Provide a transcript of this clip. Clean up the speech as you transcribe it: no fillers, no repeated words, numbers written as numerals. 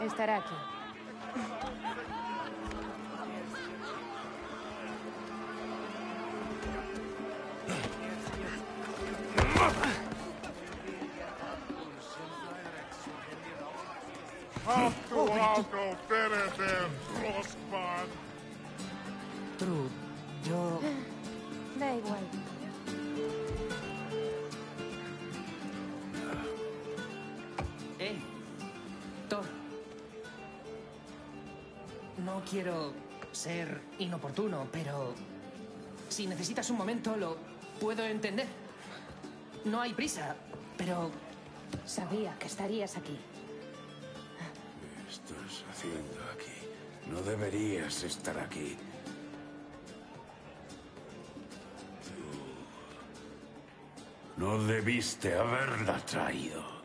Estará aquí. True, yo... Da igual. Thor. No quiero ser inoportuno, pero... si necesitas un momento, lo puedo entender. No hay prisa, pero... Sabía que estarías aquí. ¿Qué estás haciendo aquí? No deberías estar aquí. Tú no debiste haberla traído.